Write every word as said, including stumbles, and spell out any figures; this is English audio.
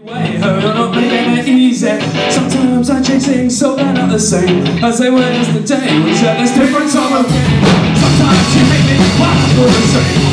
Way, oh, you're not making it easy. Sometimes I chase things so they're not the same as they were yesterday. We share this difference of a game. Sometimes you make me laugh for the same.